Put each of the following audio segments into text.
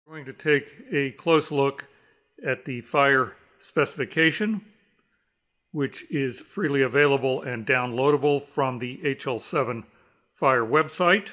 We're going to take a close look at the FHIR specification, which is freely available and downloadable from the HL7 FHIR website.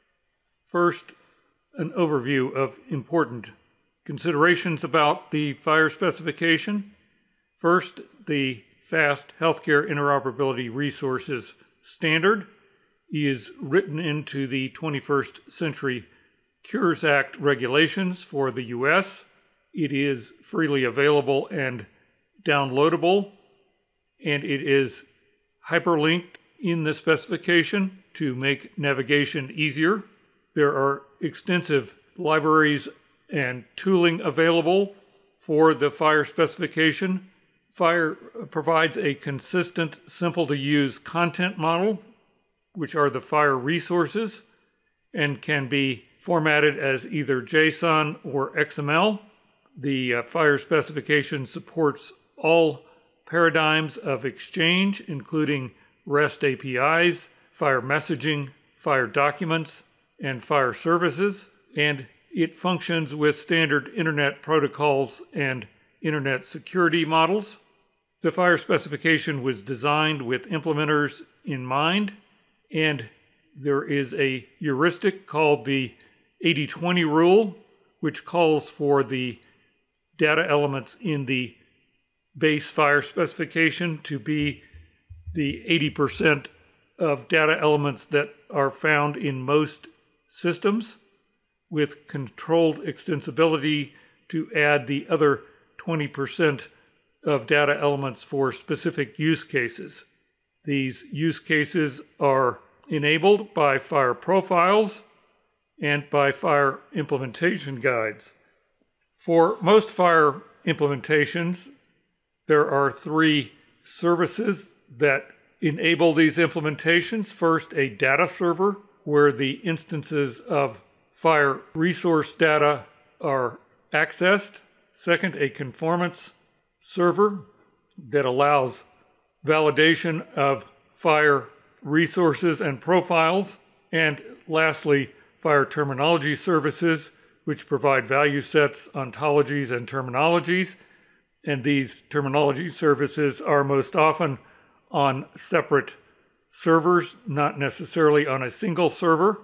First, an overview of important considerations about the FHIR specification. First, the Fast Healthcare Interoperability Resources Standard is written into the 21st Century Cures Act regulations for the U.S. It is freely available and downloadable, and it is hyperlinked in the specification to make navigation easier. There are extensive libraries and tooling available for the FHIR specification. FHIR provides a consistent, simple-to-use content model, which are the FHIR resources, and can be formatted as either JSON or XML. The FHIR specification supports all paradigms of exchange, including REST APIs, FHIR messaging, FHIR documents, and FHIR services, and it functions with standard Internet protocols and Internet security models. The FHIR specification was designed with implementers in mind, and there is a heuristic called the 80-20 rule, which calls for the data elements in the base FHIR specification to be the 80% of data elements that are found in most systems, with controlled extensibility to add the other 20% of data elements for specific use cases. These use cases are enabled by FHIR profiles and by FHIR implementation guides. For most FHIR implementations, there are three services that enable these implementations. First, a data server, where the instances of FHIR resource data are accessed. Second, a conformance server that allows validation of FHIR resources and profiles. And lastly, FHIR terminology services, which provide value sets, ontologies, and terminologies. And these terminology services are most often on separate servers, not necessarily on a single server.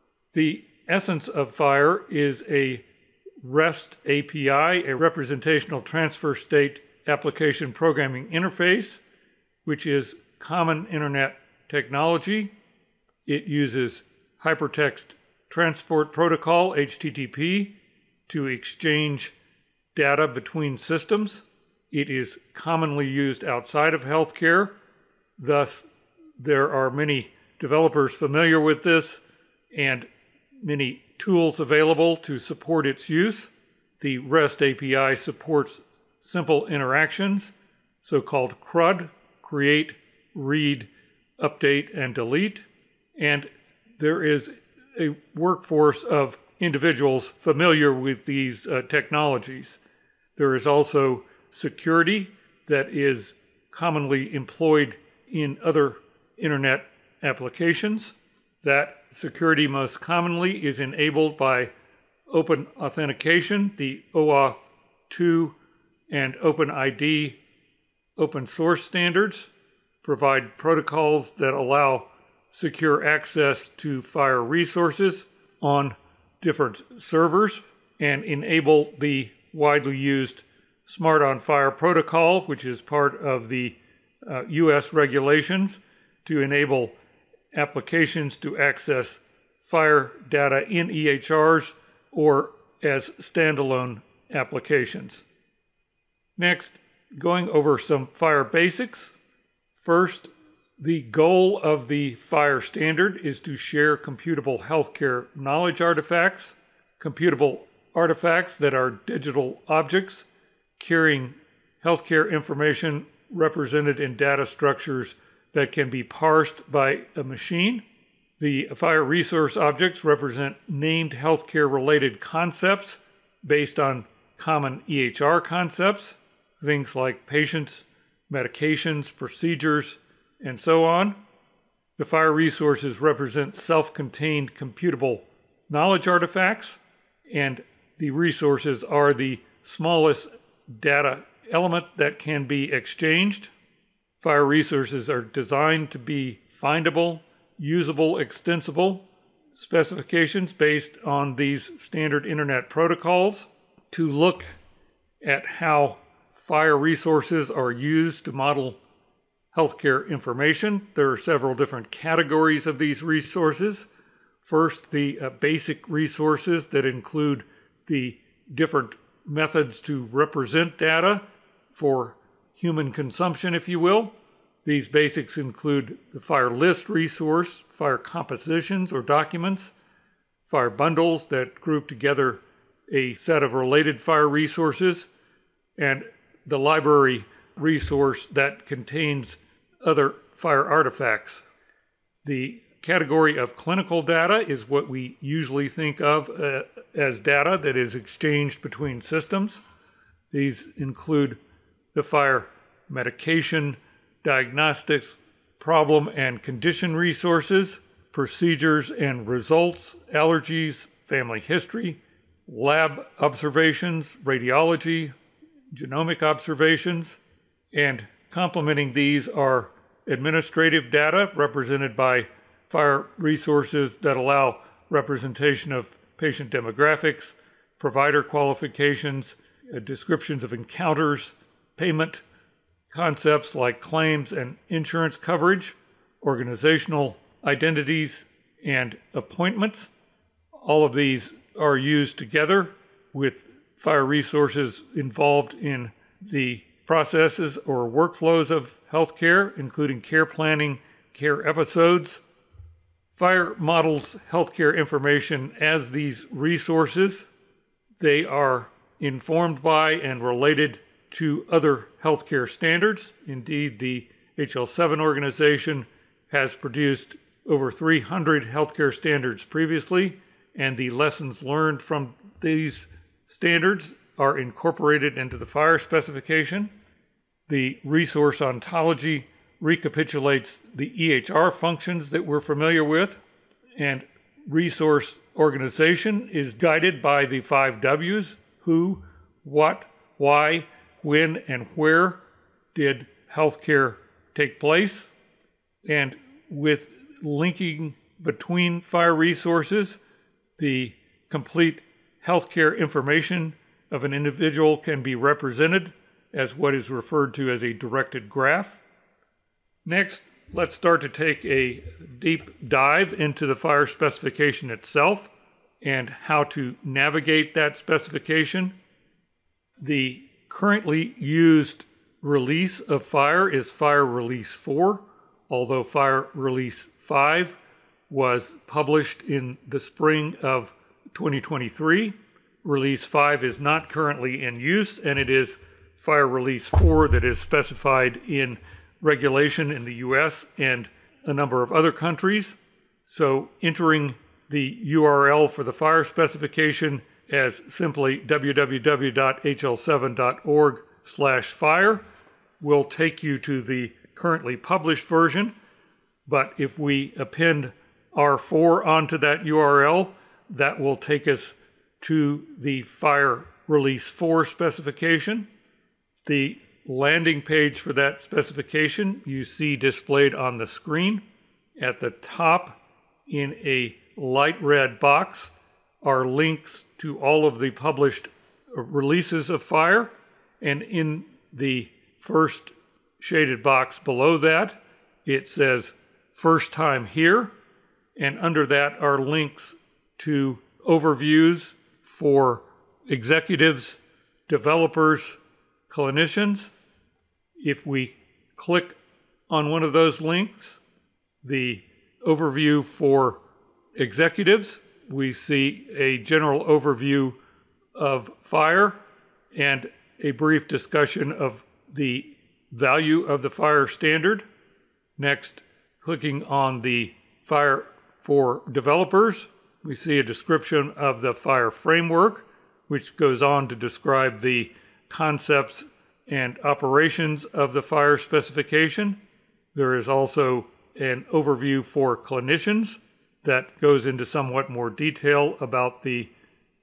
The essence of FHIR is a REST API, a representational transfer state application programming interface, which is common internet technology. It uses hypertext transport protocol, HTTP, to exchange data between systems. It is commonly used outside of healthcare. Thus, there are many developers familiar with this and many tools available to support its use. The REST API supports simple interactions, so-called CRUD, create, read, update, and delete. And there is a workforce of individuals familiar with these technologies. There is also security that is commonly employed in other internet applications. That security most commonly is enabled by open authentication, the OAuth 2 and OpenID open source standards provide protocols that allow secure access to FHIR resources on different servers and enable the widely used Smart on FHIR protocol, which is part of the U.S. regulations to enable applications to access FHIR data in EHRs or as standalone applications. Next, going over some FHIR basics. First, the goal of the FHIR standard is to share computable healthcare knowledge artifacts, computable artifacts that are digital objects carrying healthcare information represented in data structures that can be parsed by a machine. The FHIR resource objects represent named healthcare-related concepts based on common EHR concepts, things like patients, medications, procedures, and so on. The FHIR resources represent self-contained computable knowledge artifacts, and the resources are the smallest data element that can be exchanged. FHIR resources are designed to be findable, usable, extensible specifications based on these standard internet protocols. To look at how FHIR resources are used to model healthcare information, there are several different categories of these resources. First, the basic resources that include the different methods to represent data for human consumption, if you will. These basics include the FHIR list resource, FHIR compositions or documents, FHIR bundles that group together a set of related FHIR resources, and the library resource that contains other FHIR artifacts. The category of clinical data is what we usually think of as data that is exchanged between systems. These include the FHIR medication, diagnostics, problem and condition resources, procedures and results, allergies, family history, lab observations, radiology, genomic observations, and complementing these are administrative data represented by FHIR resources that allow representation of patient demographics, provider qualifications, descriptions of encounters, payment concepts like claims and insurance coverage, organizational identities, and appointments. All of these are used together with FHIR resources involved in the processes or workflows of healthcare, including care planning, care episodes. FHIR models healthcare information as these resources. They are informed by and related to other healthcare standards. Indeed, the HL7 organization has produced over 300 healthcare standards previously, and the lessons learned from these standards are incorporated into the FHIR specification. The resource ontology recapitulates the EHR functions that we're familiar with, and resource organization is guided by the 5 W's: who, what, why, when, and where did healthcare take place. And with linking between FHIR resources, the complete healthcare information of an individual can be represented as what is referred to as a directed graph. Next, let's start to take a deep dive into the FHIR specification itself and how to navigate that specification. The currently used release of FHIR is FHIR Release 4, although FHIR Release 5 was published in the spring of 2023. Release 5 is not currently in use, and it is FHIR Release 4 that is specified in regulation in the US and a number of other countries. So entering the URL for the FHIR specification as simply www.hl7.org/FHIR will take you to the currently published version. But if we append R4 onto that URL, that will take us to the FHIR Release 4 specification. The landing page for that specification you see displayed on the screen. At the top in a light red box are links to all of the published releases of FHIR, and in the first shaded box below that it says "First Time Here," and under that are links to overviews for executives, developers, clinicians. If we click on one of those links, the overview for executives, we see a general overview of FHIR and a brief discussion of the value of the FHIR standard. Next, clicking on the FHIR for developers, we see a description of the FHIR framework, which goes on to describe the concepts and operations of the FHIR specification. There is also an overview for clinicians that goes into somewhat more detail about the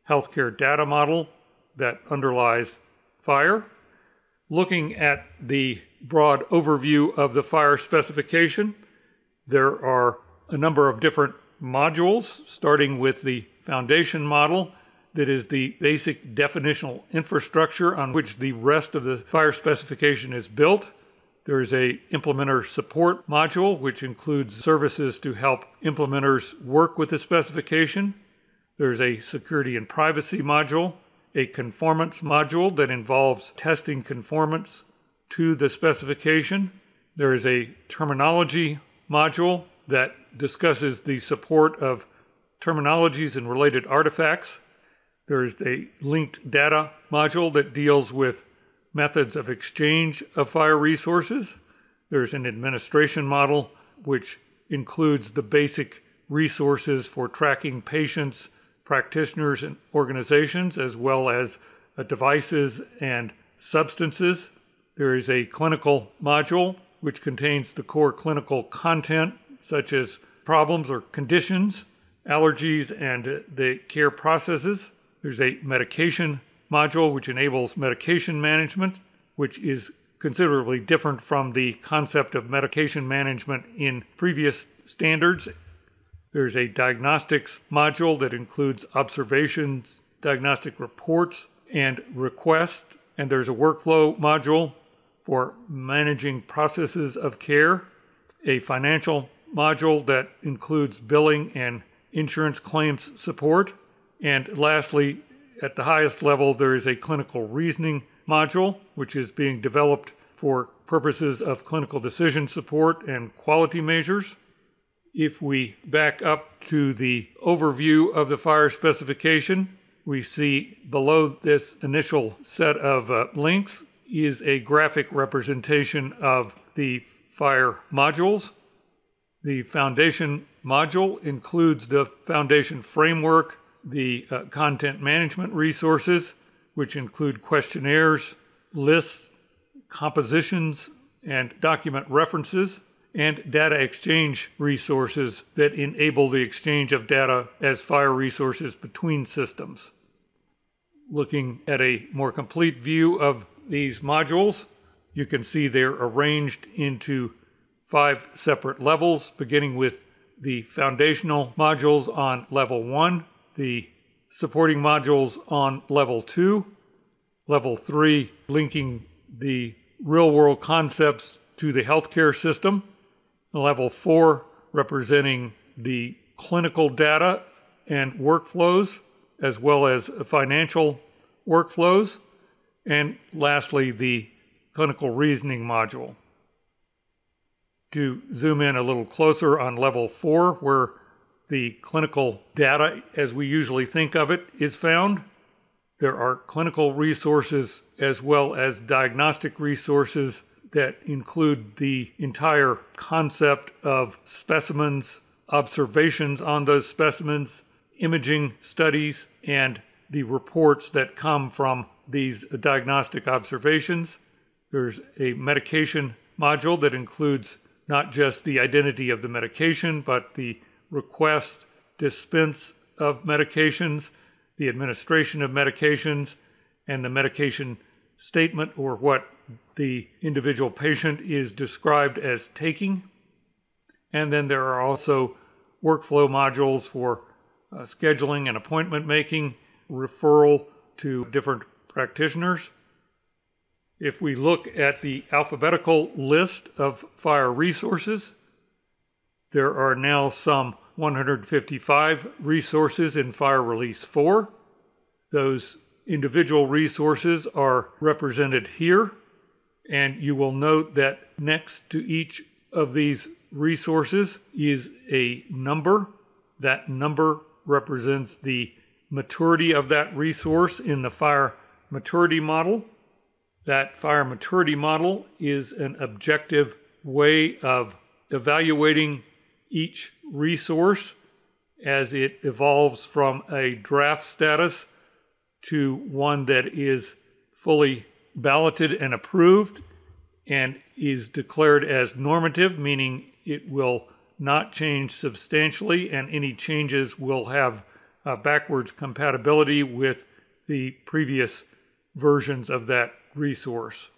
healthcare data model that underlies FHIR. Looking at the broad overview of the FHIR specification, there are a number of different modules, starting with the foundation model that is the basic definitional infrastructure on which the rest of the FHIR specification is built. There is a implementer support module, which includes services to help implementers work with the specification. There's a security and privacy module, a conformance module that involves testing conformance to the specification. There is a terminology module that discusses the support of terminologies and related artifacts. There is a linked data module that deals with methods of exchange of FHIR resources. There's an administration model which includes the basic resources for tracking patients, practitioners, and organizations, as well as devices and substances. There is a clinical module which contains the core clinical content such as problems or conditions, allergies, and the care processes. There's a medication module which enables medication management, which is considerably different from the concept of medication management in previous standards. There's a diagnostics module that includes observations, diagnostic reports, and requests. And there's a workflow module for managing processes of care, a financial module that includes billing and insurance claims support. And lastly, at the highest level, there is a clinical reasoning module, which is being developed for purposes of clinical decision support and quality measures. If we back up to the overview of the FHIR specification, we see below this initial set of links is a graphic representation of the FHIR modules. The foundation module includes the foundation framework, the content management resources, which include questionnaires, lists, compositions, and document references, and data exchange resources that enable the exchange of data as FHIR resources between systems. Looking at a more complete view of these modules, you can see they're arranged into 5 separate levels, beginning with the foundational modules on level 1, the supporting modules on level 2, level 3 linking the real-world concepts to the healthcare system, level 4 representing the clinical data and workflows, as well as financial workflows, and lastly, the clinical reasoning module. To zoom in a little closer on level 4, where the clinical data, as we usually think of it, is found, there are clinical resources as well as diagnostic resources that include the entire concept of specimens, observations on those specimens, imaging studies, and the reports that come from these diagnostic observations. There's a medication module that includes not just the identity of the medication, but the request, dispense of medications, the administration of medications, and the medication statement, or what the individual patient is described as taking. And then there are also workflow modules for scheduling and appointment making, referral to different practitioners. If we look at the alphabetical list of FHIR resources, there are now some 155 resources in FHIR Release 4. Those individual resources are represented here, and you will note that next to each of these resources is a number. That number represents the maturity of that resource in the FHIR maturity model. That FHIR maturity model is an objective way of evaluating each resource as it evolves from a draft status to one that is fully balloted and approved and is declared as normative, meaning it will not change substantially, and any changes will have backwards compatibility with the previous versions of that resource.